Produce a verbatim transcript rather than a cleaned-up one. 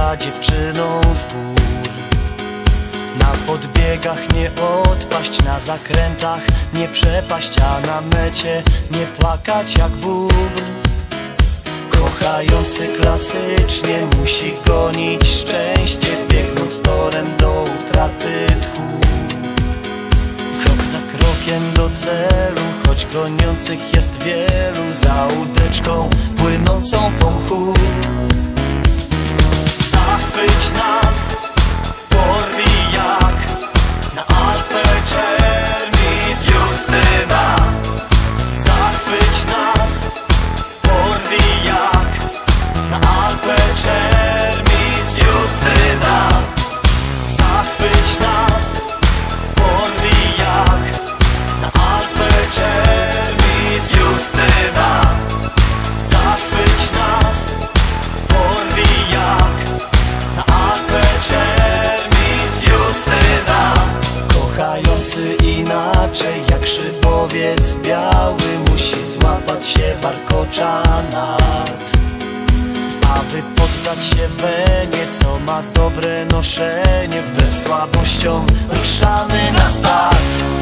była dziewczyną z gór. Na podbiegach nie odpaść, na zakrętach nie przepaść, a na mecie nie płakać jak bóbr. Kochający klasycznie musi gonić szczęście, biegnąc torem do utraty tchu. Krok za krokiem do celu, choć goniących jest wielu, za łódeczką płynącą po mchu. Zachwyć nas, porwij jak na Alpę Czermis Justyna. Zachwyć nas, porwij jak na Alpę Czermis Justyna. Zachwyć nas, porwij jak na Alpę Czermis Justyna. Zachwyć nas, porwij jak na Alpę Czermis Justyna. Kochający inaczej jak szybowiec biały musi złapać się warkocza nart, aby poddać się wenie, co ma dobre noszenie. Wbrew słabościom ruszamy na start.